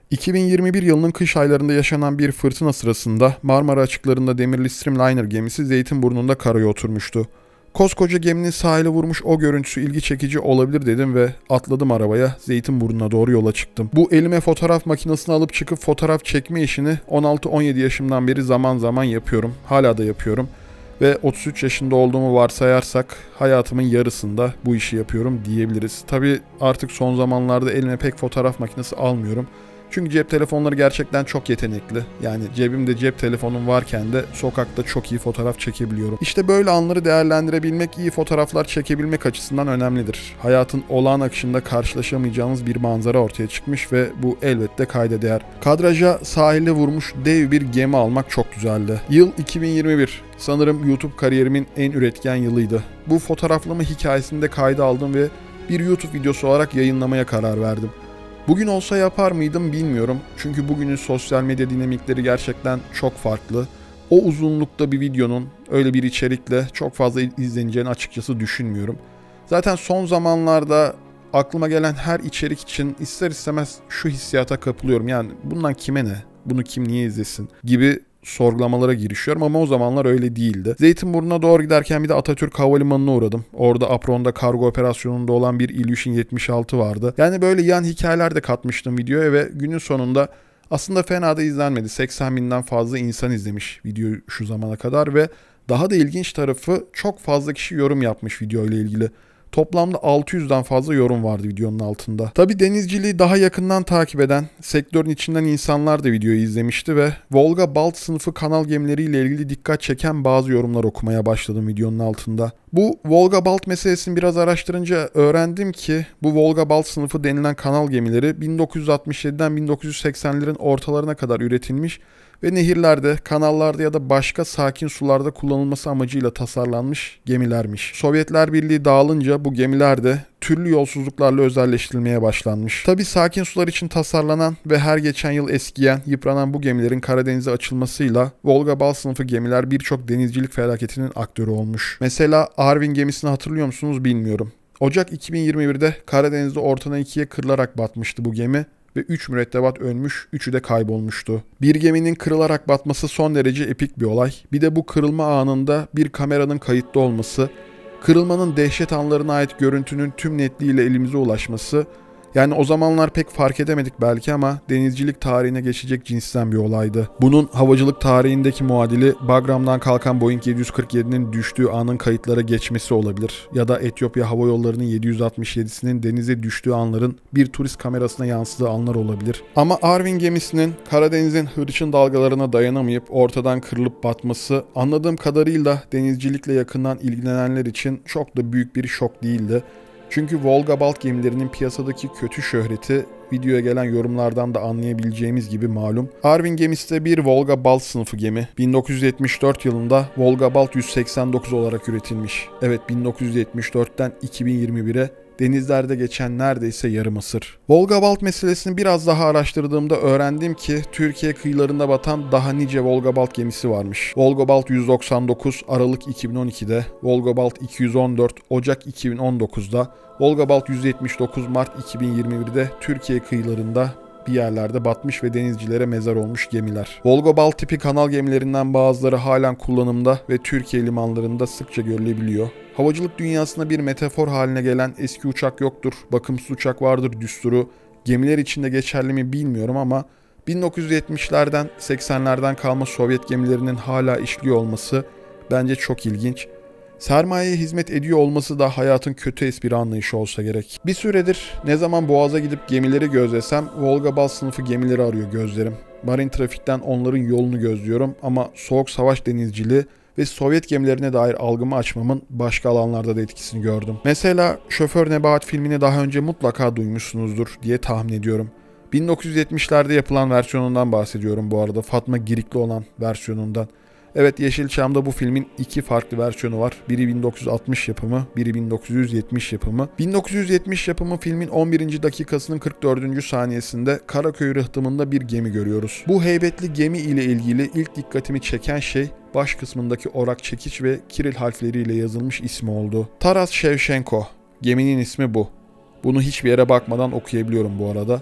2021 yılının kış aylarında yaşanan bir fırtına sırasında Marmara açıklarında demirli Streamliner gemisi Zeytinburnu'nda karaya oturmuştu. Koskoca geminin sahile vurmuş o görüntüsü ilgi çekici olabilir dedim ve atladım arabaya, Zeytinburnu'na doğru yola çıktım. Bu elime fotoğraf makinesini alıp çıkıp fotoğraf çekme işini 16-17 yaşımdan beri zaman zaman yapıyorum. Hala da yapıyorum. Ve 33 yaşında olduğumu varsayarsak hayatımın yarısında bu işi yapıyorum diyebiliriz. Tabii artık son zamanlarda elime pek fotoğraf makinesi almıyorum. Çünkü cep telefonları gerçekten çok yetenekli. Yani cebimde cep telefonum varken de sokakta çok iyi fotoğraf çekebiliyorum. İşte böyle anları değerlendirebilmek, iyi fotoğraflar çekebilmek açısından önemlidir. Hayatın olağan akışında karşılaşamayacağınız bir manzara ortaya çıkmış ve bu elbette kayda değer. Kadraja sahilde vurmuş dev bir gemi almak çok güzeldi. Yıl 2021. Sanırım YouTube kariyerimin en üretken yılıydı. Bu fotoğraflama hikayesini de kayda aldım ve bir YouTube videosu olarak yayınlamaya karar verdim. Bugün olsa yapar mıydım bilmiyorum. Çünkü bugünün sosyal medya dinamikleri gerçekten çok farklı. O uzunlukta bir videonun öyle bir içerikle çok fazla izleneceğini açıkçası düşünmüyorum. Zaten son zamanlarda aklıma gelen her içerik için ister istemez şu hissiyata kapılıyorum. Yani bundan kime ne? Bunu kim niye izlesin? Gibi sorgulamalara girişiyorum ama o zamanlar öyle değildi. Zeytinburnu'na doğru giderken bir de Atatürk Havalimanı'na uğradım. Orada Apron'da kargo operasyonunda olan bir Ilyushin 76 vardı. Yani böyle yan hikayeler de katmıştım videoya ve günün sonunda aslında fena da izlenmedi. 80 binden fazla insan izlemiş videoyu şu zamana kadar ve daha da ilginç tarafı çok fazla kişi yorum yapmış video ile ilgili. Toplamda 600'den fazla yorum vardı videonun altında. Tabi denizciliği daha yakından takip eden, sektörün içinden insanlar da videoyu izlemişti ve Volga Balt sınıfı kanal gemileriyle ilgili dikkat çeken bazı yorumlar okumaya başladım videonun altında. Bu Volga Balt meselesini biraz araştırınca öğrendim ki bu Volga Balt sınıfı denilen kanal gemileri 1967'den 1980'lerin ortalarına kadar üretilmiş ve nehirlerde, kanallarda ya da başka sakin sularda kullanılması amacıyla tasarlanmış gemilermiş. Sovyetler Birliği dağılınca bu gemiler de türlü yolsuzluklarla özelleştirilmeye başlanmış. Tabi sakin sular için tasarlanan ve her geçen yıl eskiyen, yıpranan bu gemilerin Karadeniz'e açılmasıyla Volga Bal sınıfı gemiler birçok denizcilik felaketinin aktörü olmuş. Mesela Arvin gemisini hatırlıyor musunuz bilmiyorum. Ocak 2021'de Karadeniz'de ortadan ikiye kırılarak batmıştı bu gemi ve 3 mürettebat ölmüş, 3'ü de kaybolmuştu. Bir geminin kırılarak batması son derece epik bir olay. Bir de bu kırılma anında bir kameranın kayıtlı olması, kırılmanın dehşet anlarına ait görüntünün tüm netliğiyle elimize ulaşması, yani o zamanlar pek fark edemedik belki ama denizcilik tarihine geçecek cinsten bir olaydı. Bunun havacılık tarihindeki muadili Bagram'dan kalkan Boeing 747'nin düştüğü anın kayıtlara geçmesi olabilir. Ya da Etiyopya Hava Yolları'nın 767'sinin denize düştüğü anların bir turist kamerasına yansıdığı anlar olabilir. Ama Arvin gemisinin Karadeniz'in hırçın dalgalarına dayanamayıp ortadan kırılıp batması anladığım kadarıyla denizcilikle yakından ilgilenenler için çok da büyük bir şok değildi. Çünkü Volga Balt gemilerinin piyasadaki kötü şöhreti videoya gelen yorumlardan da anlayabileceğimiz gibi malum. Arvin gemisi de bir Volga Balt sınıfı gemi. 1974 yılında Volga Balt 189 olarak üretilmiş. Evet, 1974'ten 2021'e denizlerde geçen neredeyse yarım asır. Volga Balt meselesini biraz daha araştırdığımda öğrendim ki Türkiye kıyılarında batan daha nice Volga Balt gemisi varmış. Volga Balt 199 Aralık 2012'de, Volga Balt 214 Ocak 2019'da, Volga Balt 179 Mart 2021'de Türkiye kıyılarında bir yerlerde batmış ve denizcilere mezar olmuş gemiler. Volga Balt tipi kanal gemilerinden bazıları halen kullanımda ve Türkiye limanlarında sıkça görülebiliyor. Havacılık dünyasında bir metafor haline gelen eski uçak yoktur, bakımsız uçak vardır düsturu gemiler içinde geçerli mi bilmiyorum ama 1970'lerden 80'lerden kalma Sovyet gemilerinin hala işliyor olması bence çok ilginç. Sermayeye hizmet ediyor olması da hayatın kötü espri anlayışı olsa gerek. Bir süredir ne zaman Boğaz'a gidip gemileri gözlesem Volga Bal sınıfı gemileri arıyor gözlerim. Marin trafikten onların yolunu gözlüyorum ama soğuk savaş denizciliği ve Sovyet gemilerine dair algımı açmamın başka alanlarda da etkisini gördüm. Mesela Şoför Nebahat filmini daha önce mutlaka duymuşsunuzdur diye tahmin ediyorum. 1970'lerde yapılan versiyonundan bahsediyorum bu arada, Fatma Girikli olan versiyonundan. Evet, Yeşilçam'da bu filmin iki farklı versiyonu var. Biri 1960 yapımı, biri 1970 yapımı. 1970 yapımı filmin 11. dakikasının 44. saniyesinde Karaköy rıhtımında bir gemi görüyoruz. Bu heybetli gemi ile ilgili ilk dikkatimi çeken şey baş kısmındaki orak çekiç ve Kiril harfleriyle yazılmış ismi oldu. Taras Shevchenko. Geminin ismi bu. Bunu hiçbir yere bakmadan okuyabiliyorum bu arada.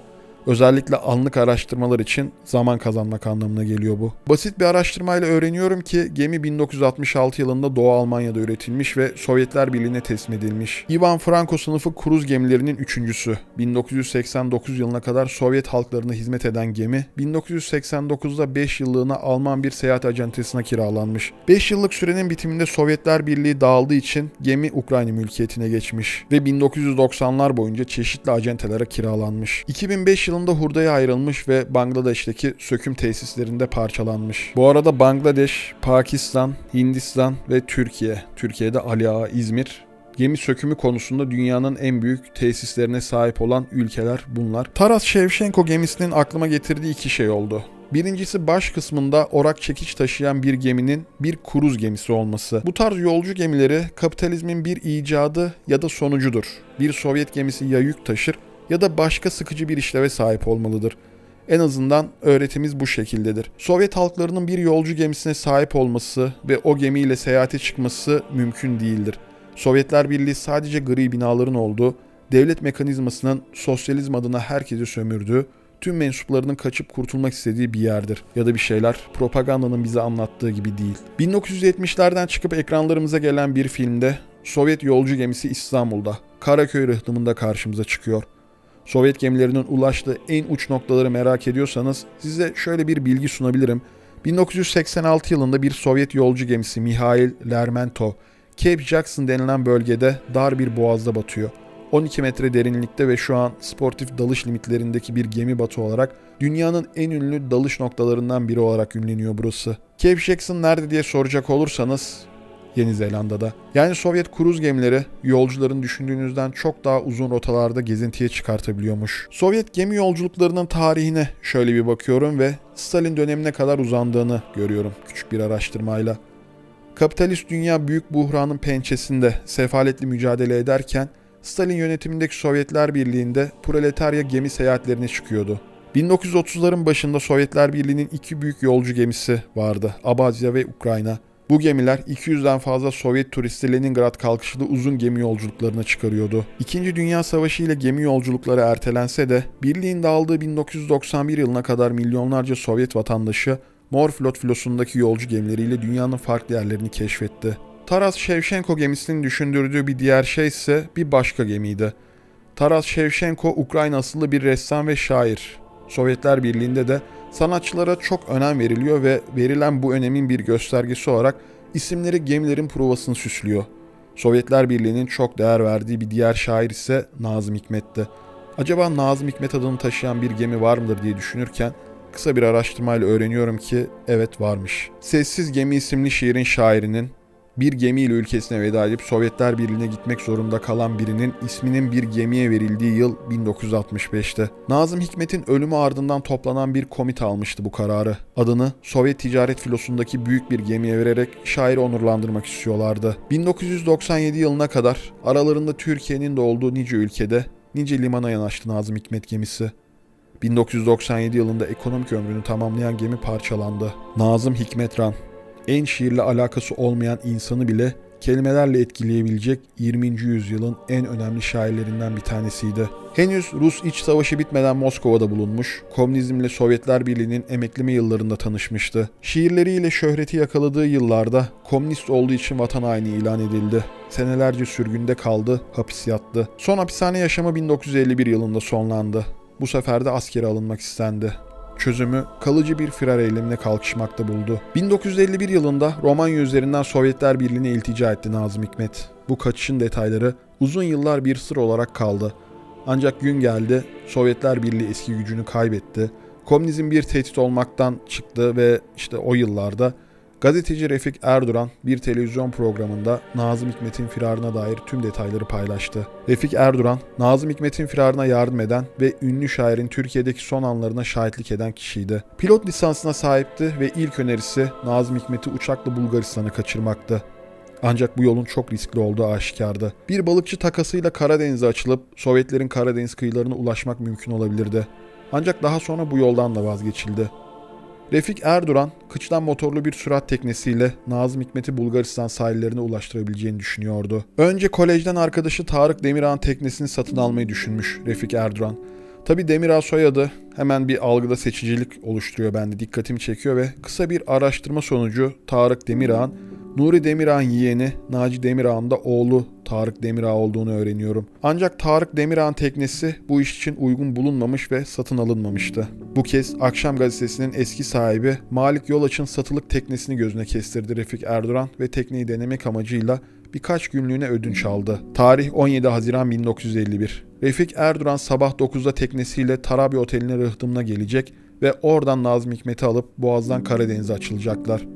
Özellikle anlık araştırmalar için zaman kazanmak anlamına geliyor bu. Basit bir araştırmayla öğreniyorum ki gemi 1966 yılında Doğu Almanya'da üretilmiş ve Sovyetler Birliği'ne teslim edilmiş. Ivan Franko sınıfı kruz gemilerinin üçüncüsü. 1989 yılına kadar Sovyet halklarına hizmet eden gemi, 1989'da 5 yıllığına Alman bir seyahat acentesine kiralanmış. 5 yıllık sürenin bitiminde Sovyetler Birliği dağıldığı için gemi Ukrayna mülkiyetine geçmiş ve 1990'lar boyunca çeşitli acentelere kiralanmış. 2005 yılında hurdaya ayrılmış ve Bangladeş'teki söküm tesislerinde parçalanmış. Bu arada Bangladeş, Pakistan, Hindistan ve Türkiye'de Ali Ağa, İzmir, gemi sökümü konusunda dünyanın en büyük tesislerine sahip olan ülkeler bunlar. Taras Shevchenko gemisinin aklıma getirdiği iki şey oldu. Birincisi baş kısmında orak çekiç taşıyan bir geminin bir kruz gemisi olması. Bu tarz yolcu gemileri kapitalizmin bir icadı ya da sonucudur. Bir Sovyet gemisi ya yük taşır ya da başka sıkıcı bir işleve sahip olmalıdır. En azından öğretimiz bu şekildedir. Sovyet halklarının bir yolcu gemisine sahip olması ve o gemiyle seyahate çıkması mümkün değildir. Sovyetler Birliği sadece gri binaların olduğu, devlet mekanizmasının sosyalizm adına herkesi sömürdüğü, tüm mensuplarının kaçıp kurtulmak istediği bir yerdir. Ya da bir şeyler propagandanın bize anlattığı gibi değil. 1970'lerden çıkıp ekranlarımıza gelen bir filmde Sovyet yolcu gemisi İstanbul'da, Karaköy rıhtımında karşımıza çıkıyor. Sovyet gemilerinin ulaştığı en uç noktaları merak ediyorsanız size şöyle bir bilgi sunabilirim. 1986 yılında bir Sovyet yolcu gemisi Mihail Lermontov, Cape Jackson denilen bölgede dar bir boğazda batıyor. 12 metre derinlikte ve şu an sportif dalış limitlerindeki bir gemi batı olarak dünyanın en ünlü dalış noktalarından biri olarak ünleniyor burası. Cape Jackson nerede diye soracak olursanız Yeni Zelanda'da. Yani Sovyet kruz gemileri yolcuların düşündüğünüzden çok daha uzun rotalarda gezintiye çıkartabiliyormuş. Sovyet gemi yolculuklarının tarihine şöyle bir bakıyorum ve Stalin dönemine kadar uzandığını görüyorum küçük bir araştırmayla. Kapitalist dünya büyük buhranın pençesinde sefaletli mücadele ederken Stalin yönetimindeki Sovyetler Birliği'nde proletarya gemi seyahatlerine çıkıyordu. 1930'ların başında Sovyetler Birliği'nin iki büyük yolcu gemisi vardı, Abazya ve Ukrayna. Bu gemiler 200'den fazla Sovyet turisti Leningrad kalkışlı uzun gemi yolculuklarına çıkarıyordu. İkinci Dünya Savaşı ile gemi yolculukları ertelense de birliğin dağıldığı 1991 yılına kadar milyonlarca Sovyet vatandaşı Mor Flot filosundaki yolcu gemileriyle dünyanın farklı yerlerini keşfetti. Taras Shevchenko gemisinin düşündürdüğü bir diğer şey ise bir başka gemiydi. Taras Shevchenko Ukrayna asıllı bir ressam ve şair. Sovyetler Birliği'nde de sanatçılara çok önem veriliyor ve verilen bu önemin bir göstergesi olarak isimleri gemilerin provasını süslüyor. Sovyetler Birliği'nin çok değer verdiği bir diğer şair ise Nazım Hikmet'ti. Acaba Nazım Hikmet adını taşıyan bir gemi var mıdır diye düşünürken kısa bir araştırmayla öğreniyorum ki evet varmış. Sessiz Gemi isimli şiirin şairinin bir gemiyle ülkesine veda edip Sovyetler Birliği'ne gitmek zorunda kalan birinin isminin bir gemiye verildiği yıl 1965'te. Nazım Hikmet'in ölümü ardından toplanan bir komite almıştı bu kararı. Adını Sovyet ticaret filosundaki büyük bir gemiye vererek şairi onurlandırmak istiyorlardı. 1997 yılına kadar aralarında Türkiye'nin de olduğu nice ülkede, nice limana yanaştı Nazım Hikmet gemisi. 1997 yılında ekonomik ömrünü tamamlayan gemi parçalandı. Nazım Hikmetran, en şiirle alakası olmayan insanı bile kelimelerle etkileyebilecek 20. yüzyılın en önemli şairlerinden bir tanesiydi. Henüz Rus İç Savaşı bitmeden Moskova'da bulunmuş, komünizmle Sovyetler Birliği'nin emekleme yıllarında tanışmıştı. Şiirleriyle şöhreti yakaladığı yıllarda komünist olduğu için vatan haini ilan edildi. Senelerce sürgünde kaldı, hapis yattı. Son hapishane yaşamı 1951 yılında sonlandı. Bu sefer de askere alınmak istendi. Çözümü kalıcı bir firar eylemine kalkışmakta buldu. 1951 yılında Romanya üzerinden Sovyetler Birliği'ne iltica etti Nazım Hikmet. Bu kaçışın detayları uzun yıllar bir sır olarak kaldı. Ancak gün geldi, Sovyetler Birliği eski gücünü kaybetti. Komünizm bir tehdit olmaktan çıktı ve işte o yıllarda gazeteci Refik Erduran bir televizyon programında Nazım Hikmet'in firarına dair tüm detayları paylaştı. Refik Erduran, Nazım Hikmet'in firarına yardım eden ve ünlü şairin Türkiye'deki son anlarına şahitlik eden kişiydi. Pilot lisansına sahipti ve ilk önerisi Nazım Hikmet'i uçakla Bulgaristan'a kaçırmaktı. Ancak bu yolun çok riskli olduğu aşikardı. Bir balıkçı takasıyla Karadeniz'e açılıp Sovyetlerin Karadeniz kıyılarına ulaşmak mümkün olabilirdi. Ancak daha sonra bu yoldan da vazgeçildi. Refik Erduran, kıçtan motorlu bir sürat teknesiyle Nazım Hikmet'i Bulgaristan sahillerine ulaştırabileceğini düşünüyordu. Önce kolejden arkadaşı Tarık Demirağ'ın teknesini satın almayı düşünmüş Refik Erduran. Tabi Demirağ soyadı hemen bir algıda seçicilik oluşturuyor bende, dikkatimi çekiyor ve kısa bir araştırma sonucu Tarık Demirağ'ın Nuri Demirağ'ın yeğeni Naci Demirağ'ın da oğlu Tarık Demirağ olduğunu öğreniyorum. Ancak Tarık Demirağ'ın teknesi bu iş için uygun bulunmamış ve satın alınmamıştı. Bu kez Akşam Gazetesi'nin eski sahibi Malik Yolaç'ın satılık teknesini gözüne kestirdi Refik Erduran ve tekneyi denemek amacıyla birkaç günlüğüne ödünç aldı. Tarih 17 Haziran 1951. Refik Erduran sabah 9'da teknesiyle Tarabya Oteli'ne rıhtımına gelecek ve oradan Nazım Hikmet'i alıp Boğaz'dan Karadeniz'e açılacaklar.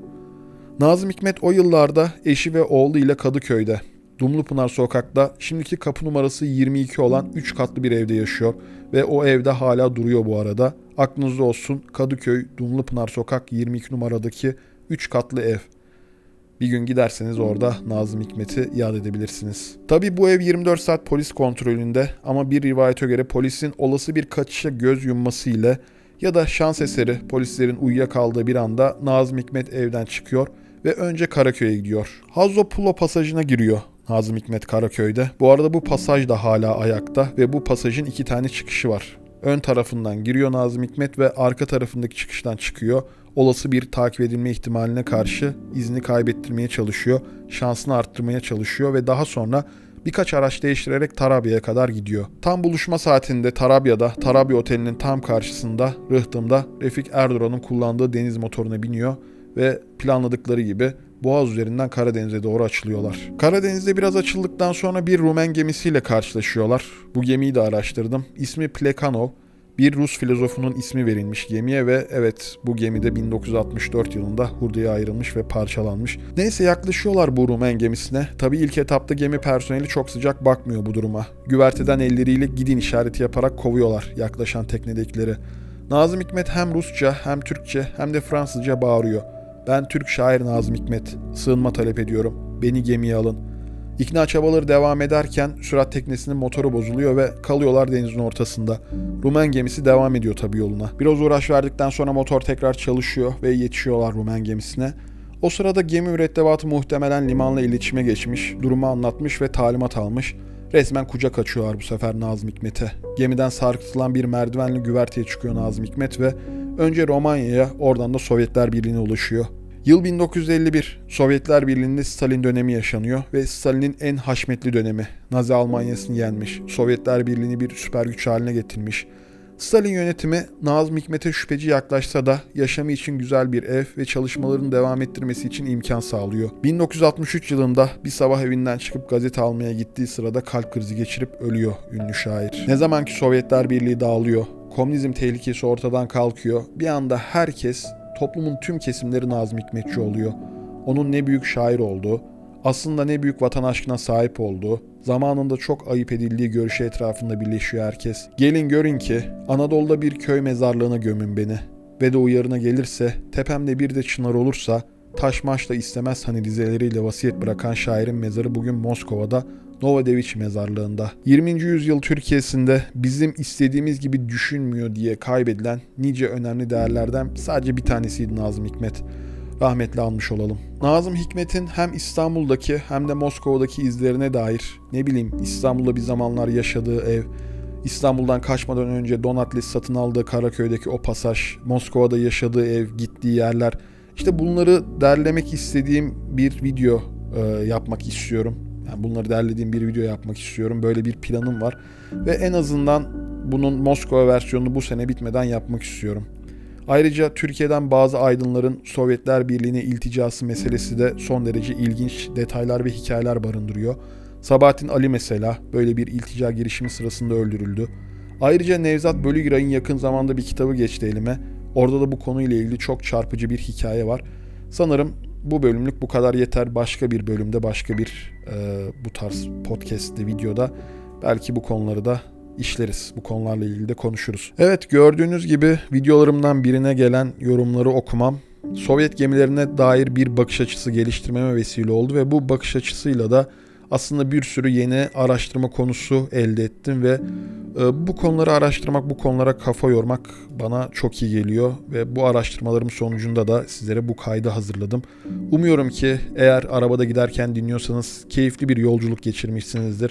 Nazım Hikmet o yıllarda eşi ve oğlu ile Kadıköy'de, Dumlupınar Sokak'ta şimdiki kapı numarası 22 olan 3 katlı bir evde yaşıyor ve o evde hala duruyor bu arada. Aklınızda olsun, Kadıköy, Dumlupınar Sokak 22 numaradaki 3 katlı ev. Bir gün giderseniz orada Nazım Hikmet'i yad edebilirsiniz. Tabii bu ev 24 saat polis kontrolünde ama bir rivayete göre polisin olası bir kaçışa göz yumması ile ya da şans eseri polislerin uyuyakaldığı bir anda Nazım Hikmet evden çıkıyor ve önce Karaköy'e gidiyor. Hazzopulo pasajına giriyor Nazım Hikmet Karaköy'de. Bu arada bu pasaj da hala ayakta ve bu pasajın 2 tane çıkışı var. Ön tarafından giriyor Nazım Hikmet ve arka tarafındaki çıkıştan çıkıyor. Olası bir takip edilme ihtimaline karşı izini kaybettirmeye çalışıyor, şansını arttırmaya çalışıyor ve daha sonra birkaç araç değiştirerek Tarabya'ya kadar gidiyor. Tam buluşma saatinde Tarabya'da, Tarabya Oteli'nin tam karşısında, rıhtımda Refik Erduran'ın kullandığı deniz motoruna biniyor ve planladıkları gibi Boğaz üzerinden Karadeniz'e doğru açılıyorlar. Karadeniz'de biraz açıldıktan sonra bir Rumen gemisiyle karşılaşıyorlar. Bu gemiyi de araştırdım. İsmi Plekhanov. Bir Rus filozofunun ismi verilmiş gemiye ve evet, bu gemide 1964 yılında hurdaya ayrılmış ve parçalanmış. Neyse, yaklaşıyorlar bu Rumen gemisine. Tabii ilk etapta gemi personeli çok sıcak bakmıyor bu duruma. Güverteden elleriyle gidin işareti yaparak kovuyorlar yaklaşan teknedekileri. Nazım Hikmet hem Rusça hem Türkçe hem de Fransızca bağırıyor. "Ben Türk şair Nazım Hikmet. Sığınma talep ediyorum. Beni gemiye alın." İkna çabaları devam ederken sürat teknesinin motoru bozuluyor ve kalıyorlar denizin ortasında. Rumen gemisi devam ediyor tabii yoluna. Biraz uğraş verdikten sonra motor tekrar çalışıyor ve yetişiyorlar Rumen gemisine. O sırada gemi mürettebatı muhtemelen limanla iletişime geçmiş, durumu anlatmış ve talimat almış. Resmen kucak açıyorlar bu sefer Nazım Hikmet'e. Gemiden sarkıtılan bir merdivenli güverteye çıkıyor Nazım Hikmet ve önce Romanya'ya, oradan da Sovyetler Birliği'ne ulaşıyor. Yıl 1951, Sovyetler Birliği'nde Stalin dönemi yaşanıyor ve Stalin'in en haşmetli dönemi. Nazi Almanya'sını yenmiş, Sovyetler Birliği'ni bir süper güç haline getirmiş. Stalin yönetimi Nazım Hikmet'e şüpheci yaklaşsa da yaşamı için güzel bir ev ve çalışmalarını devam ettirmesi için imkan sağlıyor. 1963 yılında bir sabah evinden çıkıp gazete almaya gittiği sırada kalp krizi geçirip ölüyor ünlü şair. Ne zaman ki Sovyetler Birliği dağılıyor, komünizm tehlikesi ortadan kalkıyor, bir anda herkes, toplumun tüm kesimleri Nazım Hikmetçi oluyor. Onun ne büyük şair olduğu, aslında ne büyük vatan aşkına sahip olduğu, zamanında çok ayıp edildiği görüşü etrafında birleşiyor herkes. Gelin görün ki Anadolu'da bir köy mezarlığına gömün beni. Ve de uyarına gelirse, tepemde bir de çınar olursa, taş maç da istemez hani dizeleriyle vasiyet bırakan şairin mezarı bugün Moskova'da Novodevich mezarlığında. 20. yüzyıl Türkiye'sinde bizim istediğimiz gibi düşünmüyor diye kaybedilen nice önemli değerlerden sadece bir tanesiydi Nazım Hikmet. Rahmetli almış olalım. Nazım Hikmet'in hem İstanbul'daki hem de Moskova'daki izlerine dair, ne bileyim, İstanbul'da bir zamanlar yaşadığı ev, İstanbul'dan kaçmadan önce Donatlis satın aldığı Karaköy'deki o pasaj, Moskova'da yaşadığı ev, gittiği yerler, işte bunları derlemek istediğim bir video yapmak istiyorum. Yani bunları derlediğim bir video yapmak istiyorum. Böyle bir planım var. Ve en azından bunun Moskova versiyonunu bu sene bitmeden yapmak istiyorum. Ayrıca Türkiye'den bazı aydınların Sovyetler Birliği'ne ilticası meselesi de son derece ilginç detaylar ve hikayeler barındırıyor. Sabahattin Ali mesela böyle bir iltica girişimi sırasında öldürüldü. Ayrıca Nevzat Bölügiray'ın yakın zamanda bir kitabı geçti elime. Orada da bu konuyla ilgili çok çarpıcı bir hikaye var. Sanırım bu bölümlük bu kadar yeter. Başka bir bölümde, başka bir bu tarz podcast'te, videoda belki bu konuları da işleriz. Bu konularla ilgili de konuşuruz. Evet, gördüğünüz gibi videolarımdan birine gelen yorumları okumam Sovyet gemilerine dair bir bakış açısı geliştirmeme vesile oldu ve bu bakış açısıyla da aslında bir sürü yeni araştırma konusu elde ettim ve bu konuları araştırmak, bu konulara kafa yormak bana çok iyi geliyor ve bu araştırmalarım sonucunda da sizlere bu kaydı hazırladım. Umuyorum ki eğer arabada giderken dinliyorsanız keyifli bir yolculuk geçirmişsinizdir.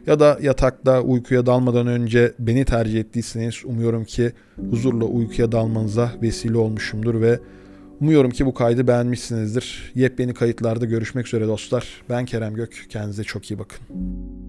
ya da yatakta uykuya dalmadan önce beni tercih ettiyseniz umuyorum ki huzurla uykuya dalmanıza vesile olmuşumdur ve umuyorum ki bu kaydı beğenmişsinizdir. Yepyeni kayıtlarda görüşmek üzere dostlar. Ben Kerem Gök. Kendinize çok iyi bakın.